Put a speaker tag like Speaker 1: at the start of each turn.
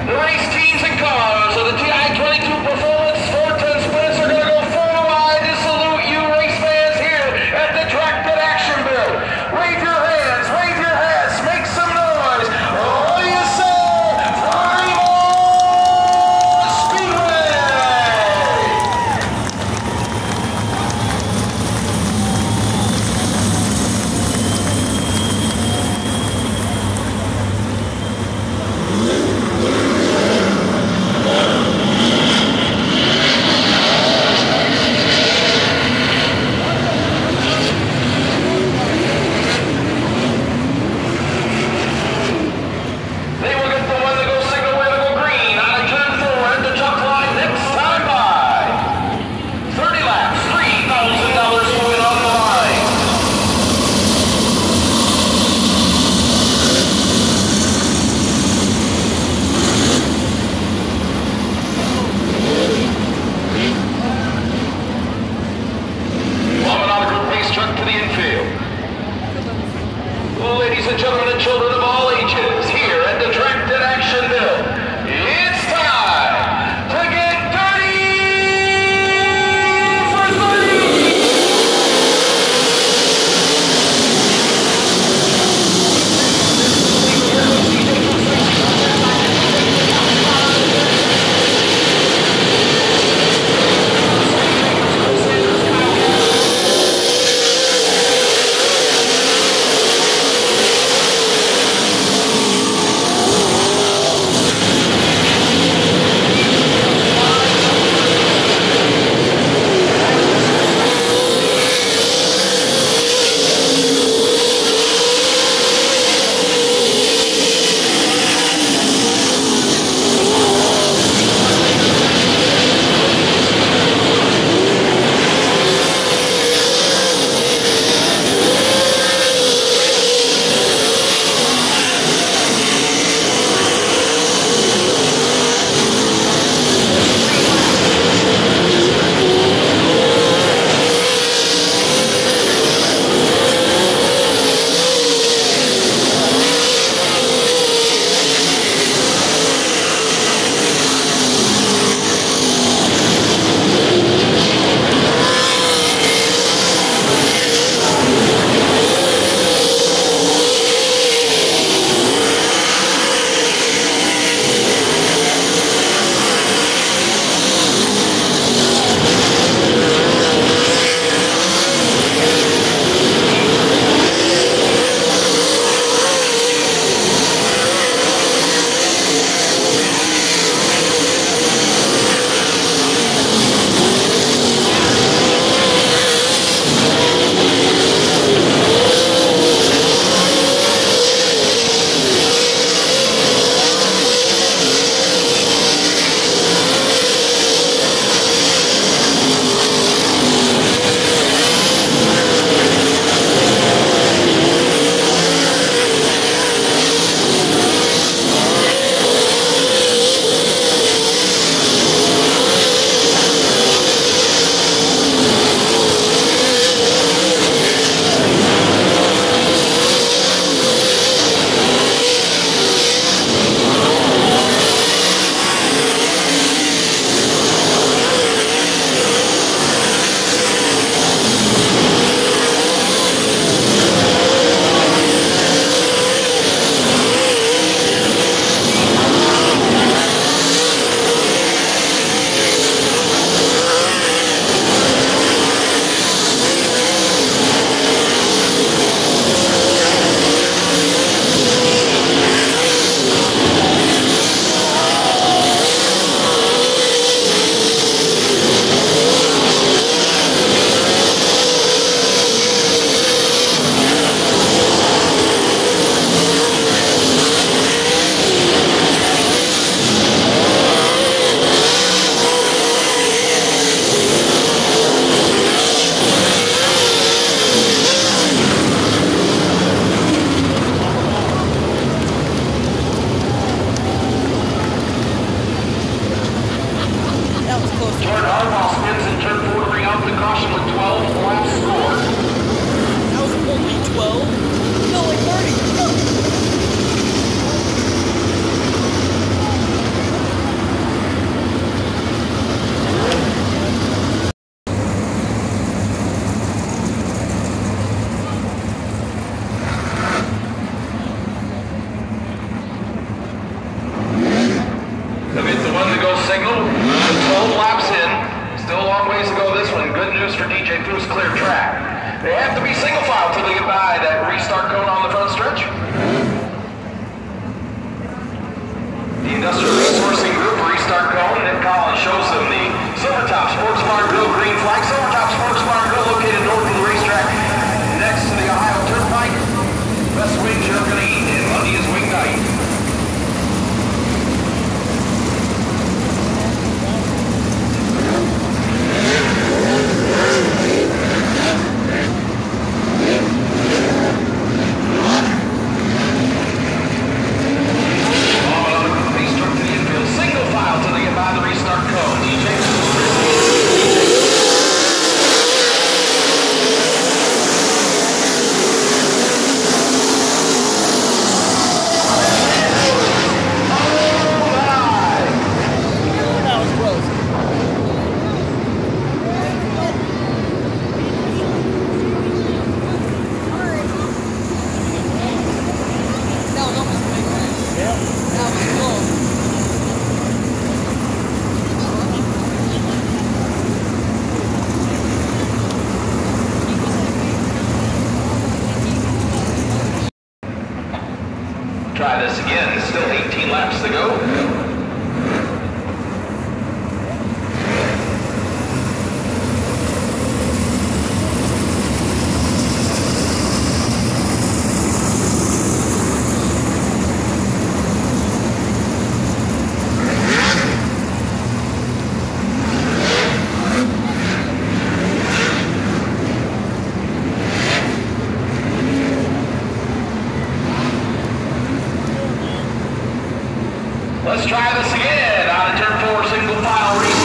Speaker 1: The race teams and cars of the TI-22 Performance 410 Sprints are going to go full wide to salute you race fans here at the track at Actionville. Wave your hands, wave your hats, make some noise. What do you say? Fremont Speedway! laps in. Still a long ways to go this one. Good news for DJ Foose, clear track. They have to be single file till they get by that restart cone on the front stretch. The Industrial Resourcing Group restart cone. Nick Collins shows them the Silvertop Sports Bar and Grill green flag. Silvertop Sports Bar and Grill located north of the racetrack next to the Ohio Turnpike. Best wings you're going to eat, and Monday is wing night. Try this again. Still 18 laps to go. Let's try this again. Out of turn 4, single file restart.